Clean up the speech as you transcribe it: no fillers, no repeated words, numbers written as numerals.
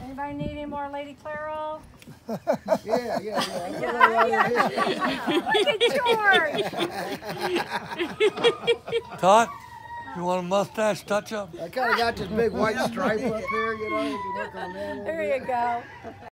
Anybody need any more Lady Clairol? Yeah. Look at George. Tot, you want a mustache touch-up? I kind of got this big white stripe up here, you know. You can work on that a little There bit. you go.